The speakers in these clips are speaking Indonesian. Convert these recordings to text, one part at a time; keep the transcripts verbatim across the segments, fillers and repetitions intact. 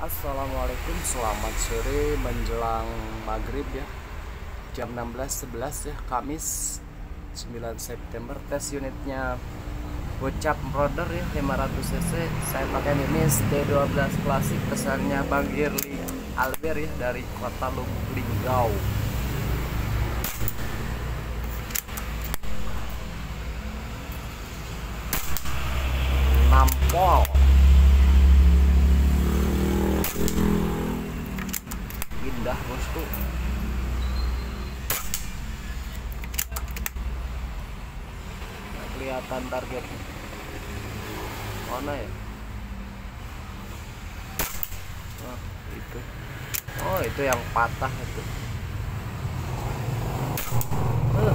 Assalamualaikum, selamat sore menjelang maghrib ya. Jam enam belas sebelas ya, Kamis sembilan September. Tes unitnya Bocap Brother ya, lima ratus cc. Saya pakai Mimis D dua belas klasik, pesannya Bang Girly Alber ya, dari kota Lubuk Linggau. Nampol indah bosku. Nah, kelihatan targetnya mana ya? Nah, itu. Oh, itu yang patah itu. Uh.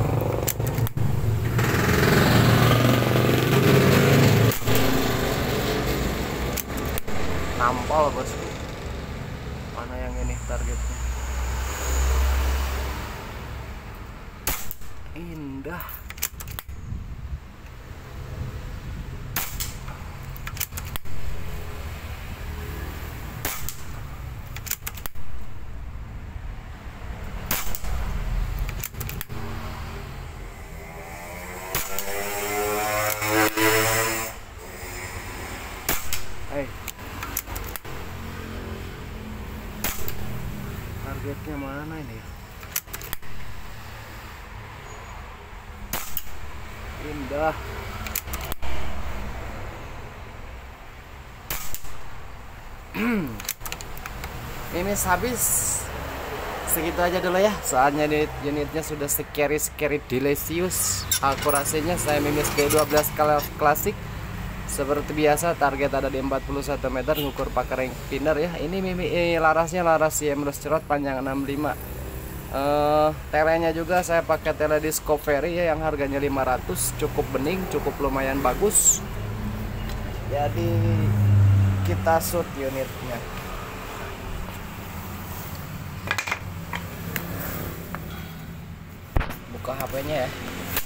Nampol bosku. Mana yang ini targetnya? Indah. Hey. Targetnya mana ini ya? Indah. Ini habis segitu aja dulu ya, soalnya unit unitnya sudah scary scary delicious. Akurasinya saya Mimis D dua belas klasik. Seperti biasa target ada di empat puluh satu meter, ngukur pakai ring spinner ya. Ini mimi eh, larasnya laras C M Cerot panjang enam puluh lima. Uh, telenya juga saya pakai tele Discovery ya, yang harganya lima ratus, cukup bening, cukup lumayan bagus. Jadi kita shoot unitnya. Buka H P-nya ya.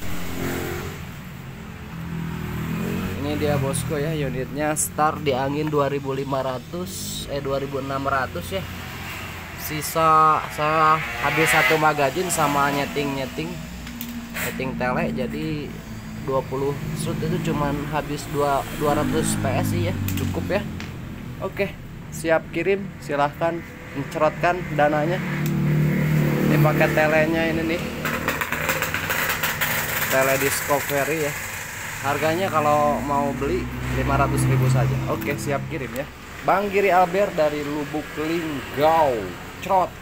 Ini dia bosku ya, unitnya start di angin dua ribu lima ratus eh dua ribu enam ratus ya. Sisa saya habis satu magazin sama nyeting-nyeting nyeting tele, jadi dua puluh shoot itu cuman habis dua ratus P S I ya, cukup ya. Oke, siap kirim, silahkan mencerotkan dananya. Ini pakai telenya ini nih, tele Discovery ya. Harganya kalau mau beli lima ratus ribu saja. Oke, siap kirim ya. Bang Girly Alber dari Lubuk Linggau. Cerot.